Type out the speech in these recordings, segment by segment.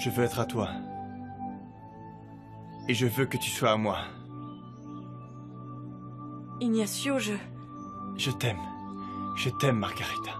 Je veux être à toi. Et je veux que tu sois à moi. Ignacio, Je t'aime. Je t'aime, Margarita.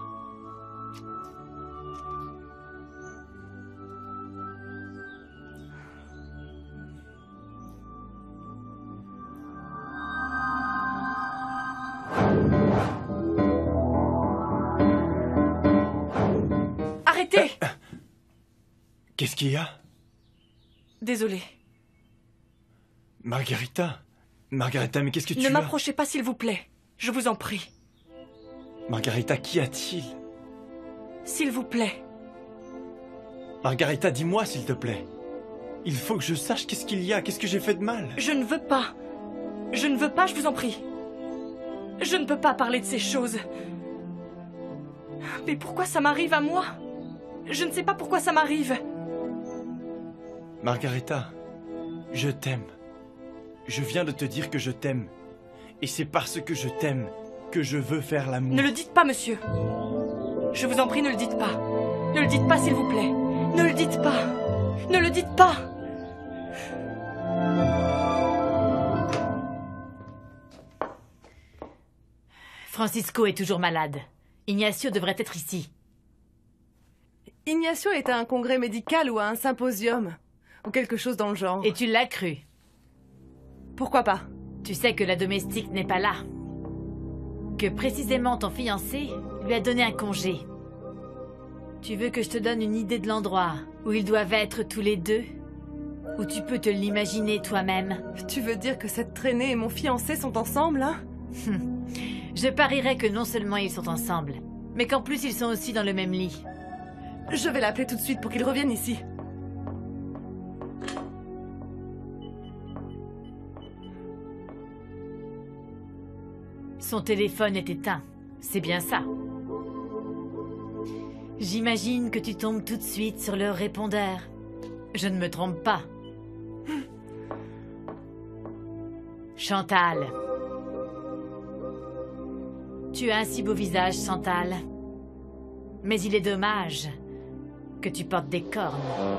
Arrêtez! Qu'est-ce qu'il y a? Désolée. Margarita? Margarita, mais qu'est-ce que tu Ne as? m'approchez pas, s'il vous plaît. Je vous en prie. Margarita, qu'y a-t-il? S'il vous plaît. Margarita, dis-moi, s'il te plaît. Il faut que je sache qu'est-ce qu'il y a, qu'est-ce que j'ai fait de mal. Je ne veux pas. Je ne veux pas, je vous en prie. Je ne peux pas parler de ces choses. Mais pourquoi ça m'arrive à moi? Je ne sais pas pourquoi ça m'arrive. Margarita, je t'aime. Je viens de te dire que je t'aime. Et c'est parce que je t'aime que je veux faire l'amour. Ne le dites pas, monsieur. Je vous en prie, ne le dites pas. Ne le dites pas, s'il vous plaît. Ne le dites pas. Ne le dites pas. Francisco est toujours malade. Ignacio devrait être ici. Ignacio est à un congrès médical ou à un symposium. Ou quelque chose dans le genre. Et tu l'as cru. Pourquoi pas? Tu sais que la domestique n'est pas là. Que précisément ton fiancé lui a donné un congé. Tu veux que je te donne une idée de l'endroit où ils doivent être tous les deux? Ou tu peux te l'imaginer toi-même? Tu veux dire que cette traînée et mon fiancé sont ensemble, hein? Je parierais que non seulement ils sont ensemble, mais qu'en plus ils sont aussi dans le même lit. Je vais l'appeler tout de suite pour qu'il revienne ici. Son téléphone est éteint. C'est bien ça. J'imagine que tu tombes tout de suite sur le répondeur. Je ne me trompe pas. Chantal. Tu as un si beau visage, Chantal. Mais il est dommage que tu portes des cornes.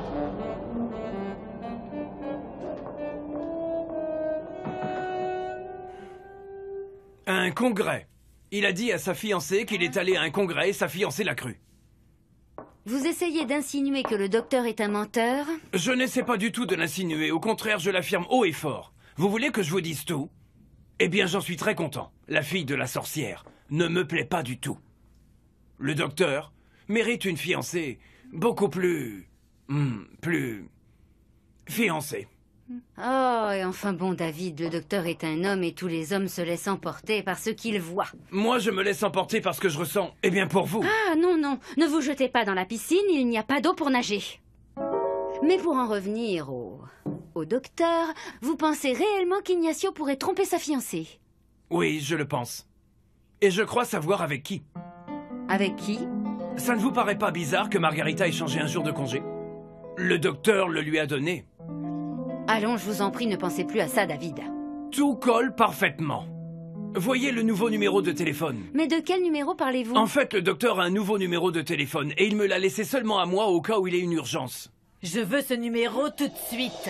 Un congrès. Il a dit à sa fiancée qu'il est allé à un congrès et sa fiancée l'a cru. Vous essayez d'insinuer que le docteur est un menteur? Je n'essaie pas du tout de l'insinuer. Au contraire, je l'affirme haut et fort. Vous voulez que je vous dise tout? Eh bien, j'en suis très content. La fille de la sorcière ne me plaît pas du tout. Le docteur mérite une fiancée beaucoup plus... plus... fiancée. Oh, et enfin bon, David, le docteur est un homme et tous les hommes se laissent emporter par ce qu'ils voient. Moi, je me laisse emporter par ce que je ressens. Eh bien, pour vous... Ah, non, non, ne vous jetez pas dans la piscine, il n'y a pas d'eau pour nager. Mais pour en revenir au docteur, vous pensez réellement qu'Ignacio pourrait tromper sa fiancée? Oui, je le pense. Et je crois savoir avec qui. Avec qui? Ça ne vous paraît pas bizarre que Margarita ait changé un jour de congé? Le docteur le lui a donné. Allons, je vous en prie, ne pensez plus à ça, David. Tout colle parfaitement. Voyez le nouveau numéro de téléphone. Mais de quel numéro parlez-vous? En fait, le docteur a un nouveau numéro de téléphone et il me l'a laissé seulement à moi au cas où il ait une urgence. Je veux ce numéro tout de suite.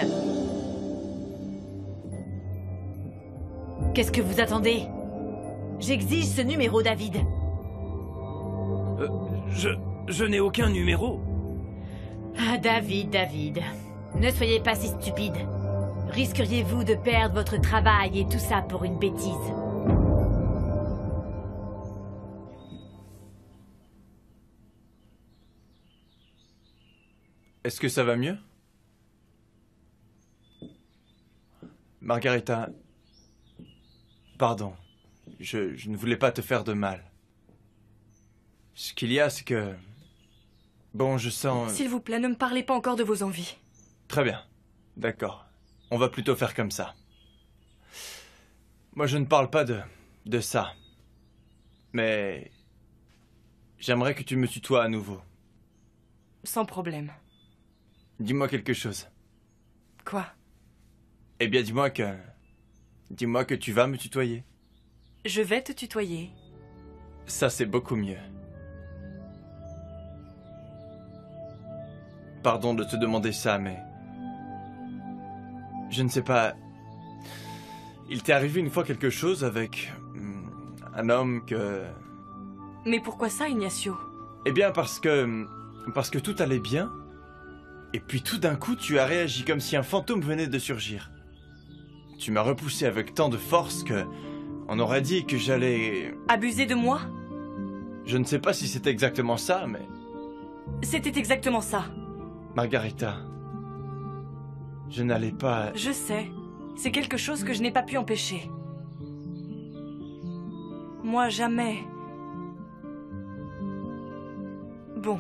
Qu'est-ce que vous attendez? J'exige ce numéro, David. Je n'ai aucun numéro. Ah, David. Ne soyez pas si stupide. Risqueriez-vous de perdre votre travail et tout ça pour une bêtise? Est-ce que ça va mieux? Margarita, pardon. Je ne voulais pas te faire de mal. Ce qu'il y a, c'est que... Bon, je sens... S'il vous plaît, ne me parlez pas encore de vos envies. Très bien. D'accord. On va plutôt faire comme ça. Moi, je ne parle pas de ça. Mais... j'aimerais que tu me tutoies à nouveau. Sans problème. Dis-moi quelque chose. Quoi? Eh bien, dis-moi que tu vas me tutoyer. Je vais te tutoyer. Ça, c'est beaucoup mieux. pardon de te demander ça, mais... Je ne sais pas... Il t'est arrivé une fois quelque chose avec... un homme que... Mais pourquoi ça, Ignacio? Eh bien, parce que tout allait bien. Et puis tout d'un coup, tu as réagi comme si un fantôme venait de surgir. Tu m'as repoussé avec tant de force que... On aurait dit que j'allais... Abuser de moi? Je ne sais pas si c'est exactement ça, mais... C'était exactement ça. Margarita... Je n'allais pas... Je sais. C'est quelque chose que je n'ai pas pu empêcher. Moi, jamais... Bon.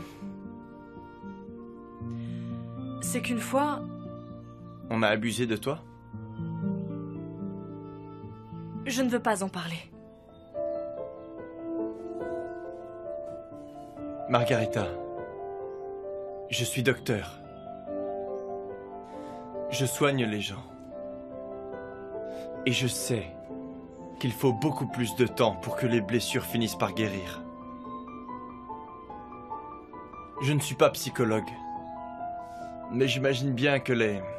C'est qu'une fois... On a abusé de toi? Je ne veux pas en parler. Margarita, je suis docteur. Je soigne les gens. Et je sais qu'il faut beaucoup plus de temps pour que les blessures finissent par guérir. Je ne suis pas psychologue, mais j'imagine bien que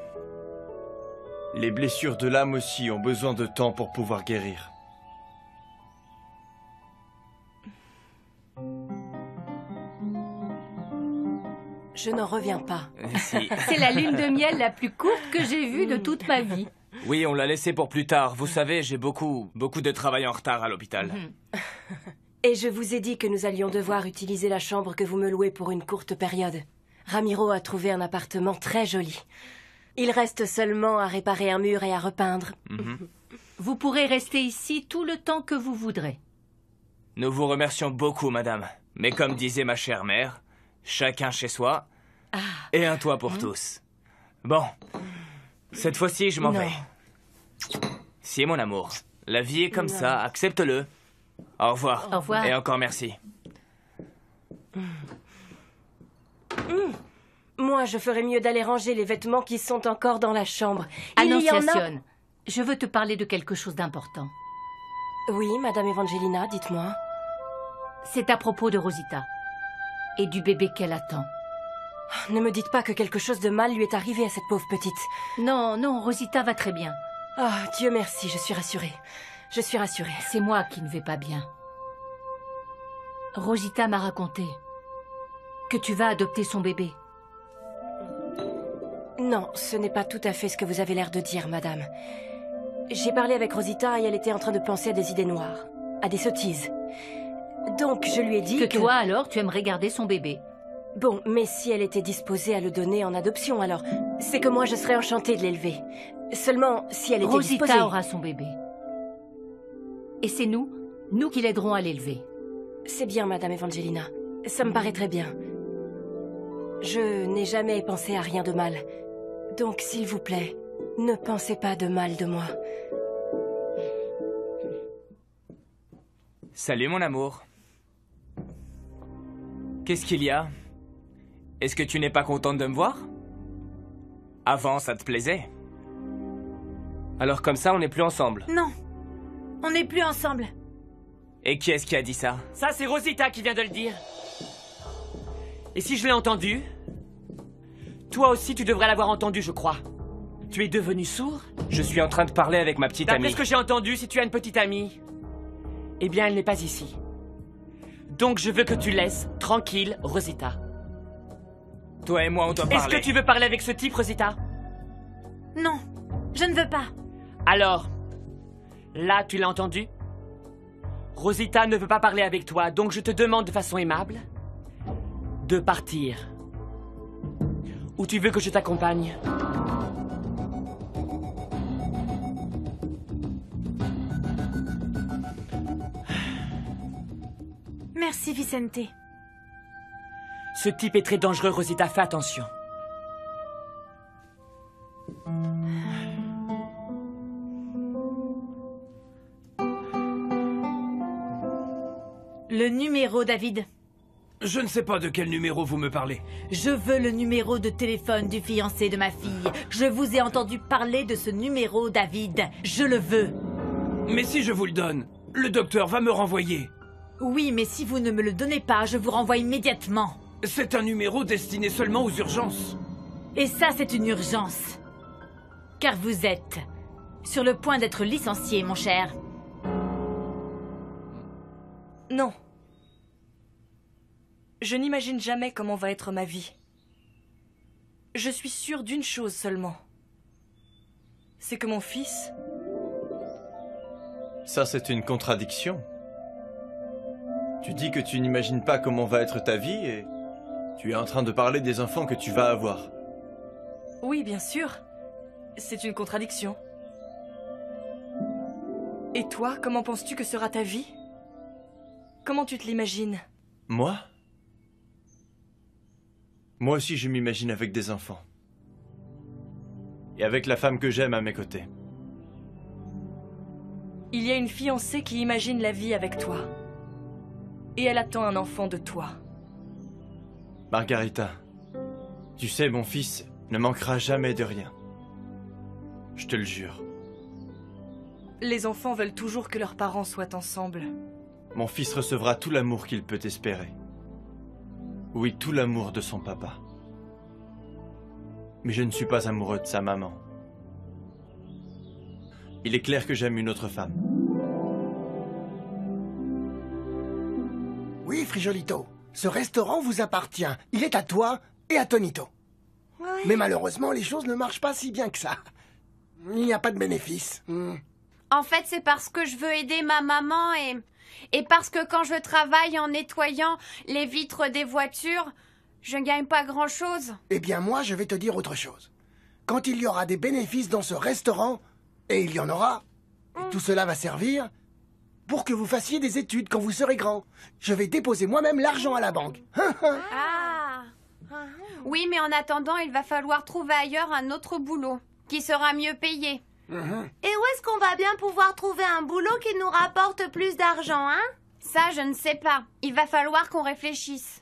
les blessures de l'âme aussi ont besoin de temps pour pouvoir guérir. Je n'en reviens pas. C'est la lune de miel la plus courte que j'ai vue de toute ma vie. Oui, on l'a laissé pour plus tard. Vous savez, j'ai beaucoup de travail en retard à l'hôpital. Et je vous ai dit que nous allions devoir utiliser la chambre que vous me louez pour une courte période. Ramiro a trouvé un appartement très joli. Il reste seulement à réparer un mur et à repeindre. Vous pourrez rester ici tout le temps que vous voudrez. Nous vous remercions beaucoup, madame. Mais comme disait ma chère mère, chacun chez soi et un toit pour tous. Bon, cette fois-ci, je m'en vais. Si, mon amour, la vie est comme ça, accepte-le. Au revoir. Au revoir. Et encore merci. Moi, je ferais mieux d'aller ranger les vêtements qui sont encore dans la chambre. Il y en a... Annonciation, je veux te parler de quelque chose d'important. Oui, Madame Evangelina, dites-moi. C'est à propos de Rosita et du bébé qu'elle attend. Ne me dites pas que quelque chose de mal lui est arrivé à cette pauvre petite. Non, non, Rosita va très bien. Ah, Dieu merci, je suis rassurée. Je suis rassurée. C'est moi qui ne vais pas bien. Rosita m'a raconté que tu vas adopter son bébé. Non, ce n'est pas tout à fait ce que vous avez l'air de dire, madame. J'ai parlé avec Rosita et elle était en train de penser à des idées noires, à des sottises. Donc, je lui ai dit que... toi, alors, tu aimerais garder son bébé. Bon, mais si elle était disposée à le donner en adoption, alors... C'est que moi, je serais enchantée de l'élever. Seulement, si elle était disposée... Rosita aura son bébé. Et c'est nous qui l'aiderons à l'élever. C'est bien, Madame Evangelina. Ça me paraît très bien. Je n'ai jamais pensé à rien de mal. Donc, s'il vous plaît, ne pensez pas de mal de moi. Salut, mon amour. Qu'est-ce qu'il y a? Est-ce que tu n'es pas contente de me voir? Avant, ça te plaisait? Alors comme ça, on n'est plus ensemble. Non, on n'est plus ensemble. Et qui est-ce qui a dit ça? Ça, c'est Rosita qui vient de le dire. Et si je l'ai entendu, toi aussi tu devrais l'avoir entendu, je crois. Tu es devenu sourd? Je suis en train de parler avec ma petite amie. D'après ce que j'ai entendu, si tu as une petite amie, eh bien elle n'est pas ici. Donc je veux que tu laisses tranquille Rosita. Toi et moi, on doit parler. Est-ce que tu veux parler avec ce type, Rosita? Non, je ne veux pas. Alors, là, tu l'as entendu? Rosita ne veut pas parler avec toi, donc je te demande de façon aimable de partir. Ou tu veux que je t'accompagne? Merci, Vicente. Ce type est très dangereux, Rosita, fais attention. Le numéro, David. Je ne sais pas de quel numéro vous me parlez. Je veux le numéro de téléphone du fiancé de ma fille. Je vous ai entendu parler de ce numéro, David. Je le veux. Mais si je vous le donne, le docteur va me renvoyer. Oui, mais si vous ne me le donnez pas, je vous renvoie immédiatement. C'est un numéro destiné seulement aux urgences. Et ça, c'est une urgence. Car vous êtes sur le point d'être licencié, mon cher. Non. Je n'imagine jamais comment va être ma vie. Je suis sûre d'une chose seulement. C'est que mon fils... Ça, c'est une contradiction. Tu dis que tu n'imagines pas comment va être ta vie et tu es en train de parler des enfants que tu vas avoir. Oui, bien sûr. C'est une contradiction. Et toi, comment penses-tu que sera ta vie? Comment tu te l'imagines? Moi? Moi aussi, je m'imagine avec des enfants. Et avec la femme que j'aime à mes côtés. Il y a une fiancée qui imagine la vie avec toi. Et elle attend un enfant de toi. Margarita, tu sais, mon fils ne manquera jamais de rien. Je te le jure. Les enfants veulent toujours que leurs parents soient ensemble. Mon fils recevra tout l'amour qu'il peut espérer. Oui, tout l'amour de son papa. Mais je ne suis pas amoureux de sa maman. Il est clair que j'aime une autre femme. Oui, Frijolito, ce restaurant vous appartient. Il est à toi et à Tonito. Ouais. Mais malheureusement, les choses ne marchent pas si bien que ça. Il n'y a pas de bénéfice. En fait, c'est parce que je veux aider ma maman et parce que quand je travaille en nettoyant les vitres des voitures, je ne gagne pas grand-chose. Eh bien, moi, je vais te dire autre chose. Quand il y aura des bénéfices dans ce restaurant, et il y en aura, tout cela va servir pour que vous fassiez des études quand vous serez grand. Je vais déposer moi-même l'argent à la banque. Ah. Oui, mais en attendant, il va falloir trouver ailleurs un autre boulot qui sera mieux payé. Et où est-ce qu'on va bien pouvoir trouver un boulot qui nous rapporte plus d'argent, hein? Ça, je ne sais pas. Il va falloir qu'on réfléchisse.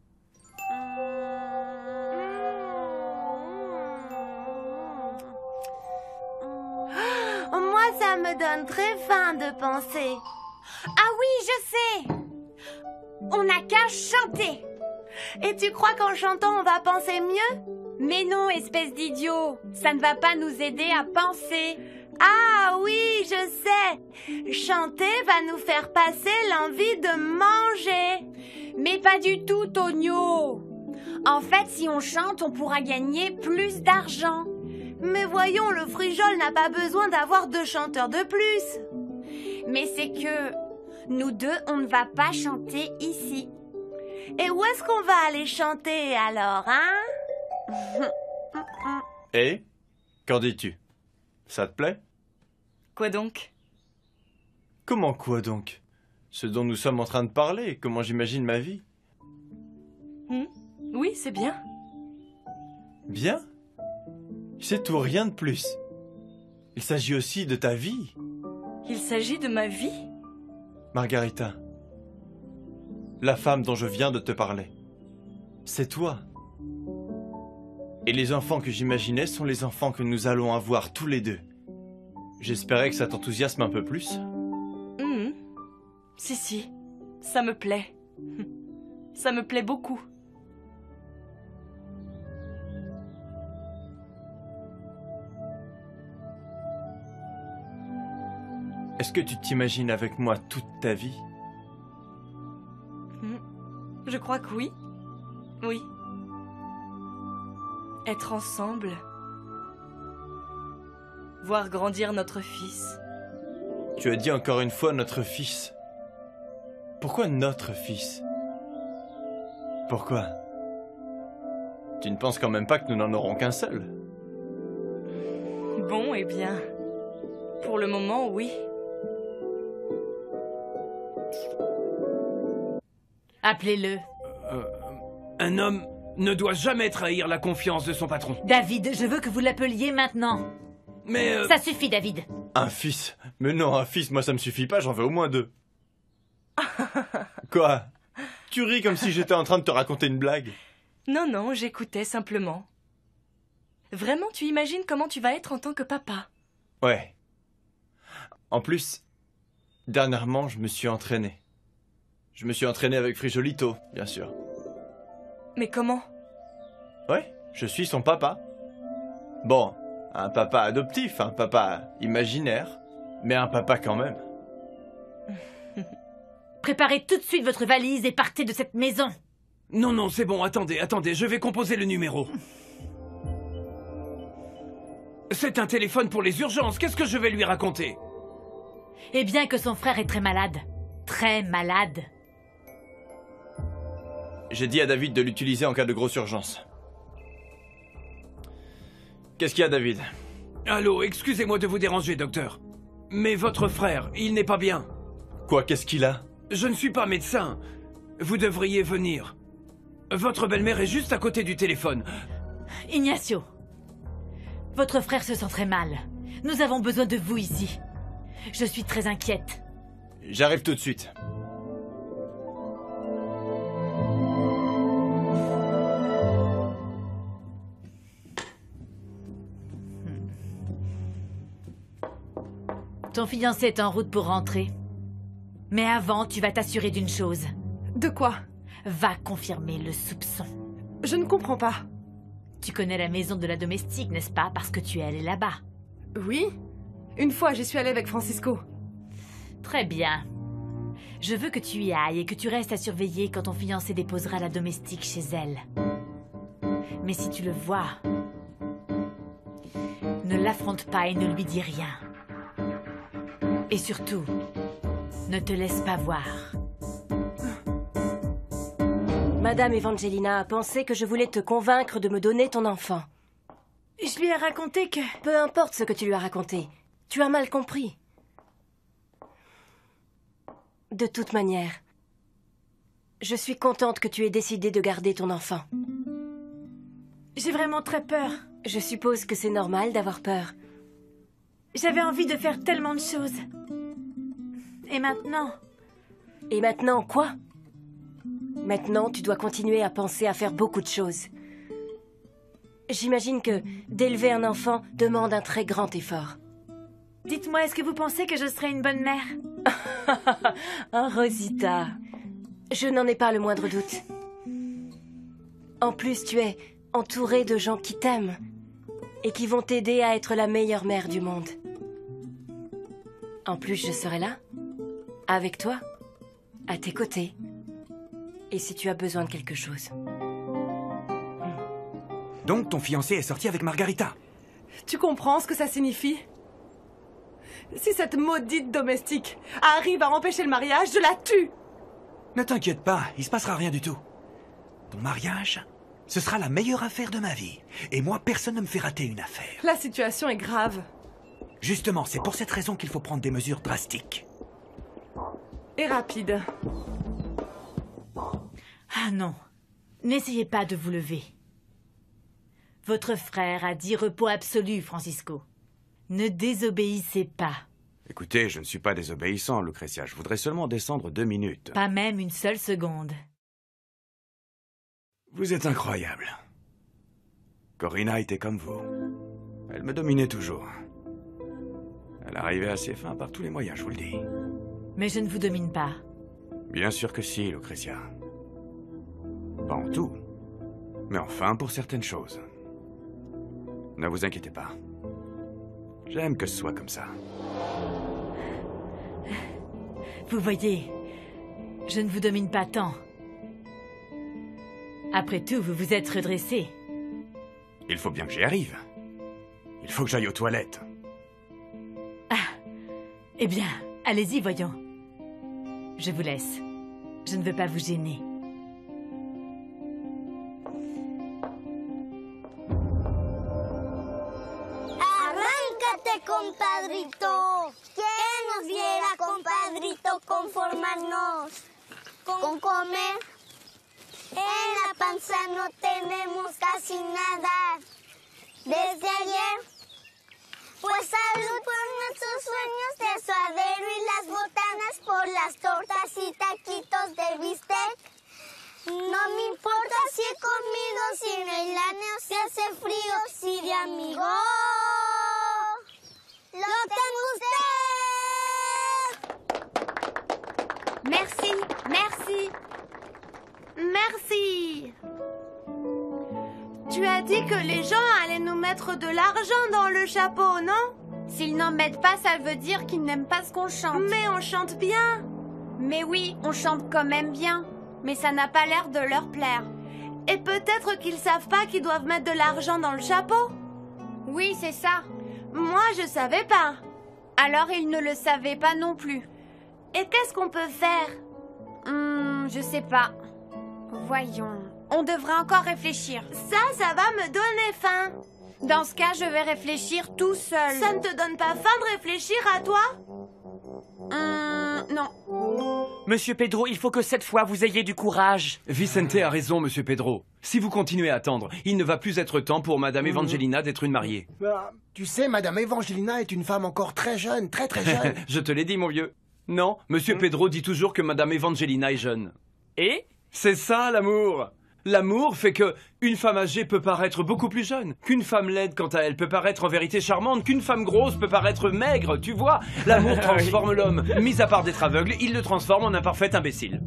Moi, ça me donne très faim de penser. Ah oui, je sais! On n'a qu'à chanter! Et tu crois qu'en chantant, on va penser mieux? Mais non, espèce d'idiot! Ça ne va pas nous aider à penser. Ah oui, je sais! Chanter va nous faire passer l'envie de manger. Mais pas du tout, Tonio! En fait, si on chante, on pourra gagner plus d'argent. Mais voyons, le Frijol n'a pas besoin d'avoir 2 chanteurs de plus. Mais c'est que nous deux, on ne va pas chanter ici. Et où est-ce qu'on va aller chanter alors, hein? Et qu'en dis-tu? Ça te plaît? Quoi donc? Comment quoi donc? Ce dont nous sommes en train de parler, comment j'imagine ma vie. Oui, c'est bien. Bien? C'est tout, rien de plus. Il s'agit aussi de ta vie. Il s'agit de ma vie? Margarita, la femme dont je viens de te parler, c'est toi. Et les enfants que j'imaginais sont les enfants que nous allons avoir tous les deux. J'espérais que ça t'enthousiasme un peu plus. Si, ça me plaît. Ça me plaît beaucoup. Est-ce que tu t'imagines avec moi toute ta vie? Je crois que oui. Oui. Être ensemble. Voir grandir notre fils. Tu as dit encore une fois notre fils. Pourquoi notre fils? Pourquoi? Tu ne penses quand même pas que nous n'en aurons qu'un seul? Bon, eh bien, pour le moment, oui. Appelez-le. Un homme ne doit jamais trahir la confiance de son patron. David, je veux que vous l'appeliez maintenant. Mais... Ça suffit, David. Un fils? Mais non, un fils, moi ça me suffit pas, j'en veux au moins 2. Quoi? Tu ris comme si j'étais en train de te raconter une blague? Non, j'écoutais simplement. Vraiment, tu imagines comment tu vas être en tant que papa? Ouais. En plus, dernièrement, je me suis entraîné. Je me suis entraîné avec Frijolito, bien sûr. Mais comment? Ouais, je suis son papa. Bon, un papa adoptif, un papa imaginaire, mais un papa quand même. Préparez tout de suite votre valise et partez de cette maison. Non, non, c'est bon, attendez, je vais composer le numéro. C'est un téléphone pour les urgences, qu'est-ce que je vais lui raconter? Eh bien que son frère est très malade. Très malade. J'ai dit à David de l'utiliser en cas de grosse urgence. Qu'est-ce qu'il y a, David? Allô, excusez-moi de vous déranger, docteur. Mais votre frère, il n'est pas bien. Quoi, qu'est-ce qu'il a? Je ne suis pas médecin. Vous devriez venir. Votre belle-mère est juste à côté du téléphone. Ignacio, votre frère se sent très mal. Nous avons besoin de vous ici. Je suis très inquiète. J'arrive tout de suite. Ton fiancé est en route pour rentrer. Mais avant, tu vas t'assurer d'une chose. De quoi? Va confirmer le soupçon. Je ne comprends pas. Tu connais la maison de la domestique, n'est-ce pas? Parce que tu es allé là-bas. Oui. Une fois, j'y suis allée avec Francisco. Très bien. Je veux que tu y ailles et que tu restes à surveiller quand ton fiancé déposera la domestique chez elle. Mais si tu le vois, ne l'affronte pas et ne lui dis rien. Et surtout, ne te laisse pas voir. Madame Evangelina a pensé que je voulais te convaincre de me donner ton enfant. Je lui ai raconté que... Peu importe ce que tu lui as raconté. Tu as mal compris. De toute manière, je suis contente que tu aies décidé de garder ton enfant. J'ai vraiment très peur. Je suppose que c'est normal d'avoir peur. J'avais envie de faire tellement de choses. Et maintenant? Et maintenant quoi? Maintenant, tu dois continuer à penser à faire beaucoup de choses. J'imagine que d'élever un enfant demande un très grand effort. Dites-moi, est-ce que vous pensez que je serai une bonne mère? Oh, Rosita, je n'en ai pas le moindre doute. En plus, tu es entourée de gens qui t'aiment et qui vont t'aider à être la meilleure mère du monde. En plus, je serai là, avec toi, à tes côtés. Et si tu as besoin de quelque chose. Donc ton fiancé est sorti avec Margarita? Tu comprends ce que ça signifie? Si cette maudite domestique arrive à empêcher le mariage, je la tue! Ne t'inquiète pas, il se passera rien du tout. Ton mariage, ce sera la meilleure affaire de ma vie. Et moi, personne ne me fait rater une affaire. La situation est grave. Justement, c'est pour cette raison qu'il faut prendre des mesures drastiques. Et rapides. Ah non, n'essayez pas de vous lever. Votre frère a dit repos absolu, Francisco. Ne désobéissez pas. Écoutez, je ne suis pas désobéissant, Lucretia. Je voudrais seulement descendre 2 minutes. Pas même une seule seconde. Vous êtes incroyable. Corina était comme vous. Elle me dominait toujours. Elle arrivait à ses fins par tous les moyens, je vous le dis. Mais je ne vous domine pas. Bien sûr que si, Lucretia. Pas en tout, mais enfin pour certaines choses. Ne vous inquiétez pas. J'aime que ce soit comme ça. Vous voyez, je ne vous domine pas tant. Après tout, vous vous êtes redressé. Il faut bien que j'y arrive. Il faut que j'aille aux toilettes. Ah, eh bien, allez-y, voyons. Je vous laisse. Je ne veux pas vous gêner. Arráncate, compadrito. ¿Quién nos viera, compadrito, conformarnos con comer? En la panza no tenemos casi nada. Desde ayer, pues salud por nuestros sueños de suadero y las botanas por las tortas y taquitos de bistec. No me importa si he comido, si en el año se hace frío, si de amigo lo tengo usted. Merci, merci. Merci. Tu as dit que les gens allaient nous mettre de l'argent dans le chapeau, non? S'ils n'en mettent pas, ça veut dire qu'ils n'aiment pas ce qu'on chante. Mais on chante bien. Mais oui, on chante quand même bien. Mais ça n'a pas l'air de leur plaire. Et peut-être qu'ils savent pas qu'ils doivent mettre de l'argent dans le chapeau. Oui, c'est ça. Moi, je savais pas. Alors ils ne le savaient pas non plus. Et qu'est-ce qu'on peut faire? Je sais pas. Voyons. On devrait encore réfléchir. Ça va me donner faim. Dans ce cas, je vais réfléchir tout seul. Ça ne te donne pas faim de réfléchir à toi? Non. Monsieur Pedro, il faut que cette fois vous ayez du courage. Vicente a raison, monsieur Pedro. Si vous continuez à attendre, il ne va plus être temps pour Madame Evangelina d'être une mariée. Tu sais, Madame Evangelina est une femme encore très jeune, très jeune. Je te l'ai dit, mon vieux. Non, monsieur Pedro dit toujours que Madame Evangelina est jeune. Et? C'est ça, l'amour. L'amour fait que une femme âgée peut paraître beaucoup plus jeune, qu'une femme laide, quant à elle, peut paraître en vérité charmante, qu'une femme grosse peut paraître maigre, tu vois. L'amour transforme l'homme. Mis à part d'être aveugle, il le transforme en un parfait imbécile.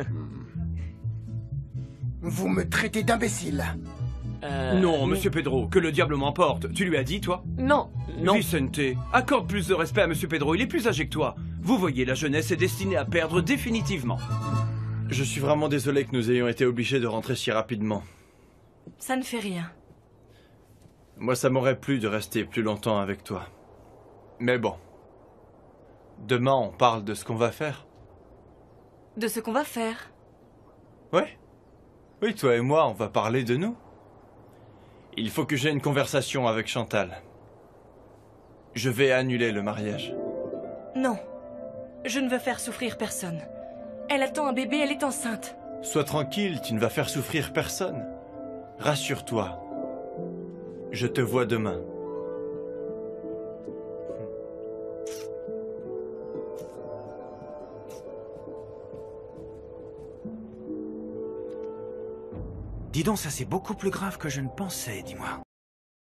Vous me traitez d'imbécile. Non, monsieur Pedro, que le diable m'emporte. Tu lui as dit, toi? Non, non. Vicente, accorde plus de respect à monsieur Pedro, il est plus âgé que toi. Vous voyez, la jeunesse est destinée à perdre définitivement. Je suis vraiment désolé que nous ayons été obligés de rentrer si rapidement. Ça ne fait rien. Moi, ça m'aurait plu de rester plus longtemps avec toi. Mais bon. Demain, on parle de ce qu'on va faire. De ce qu'on va faire? Ouais. Oui, toi et moi, on va parler de nous. Il faut que j'aie une conversation avec Chantal. Je vais annuler le mariage. Non. Je ne veux faire souffrir personne. Elle attend un bébé, elle est enceinte. Sois tranquille, tu ne vas faire souffrir personne. Rassure-toi. Je te vois demain. Dis donc, ça c'est beaucoup plus grave que je ne pensais, dis-moi.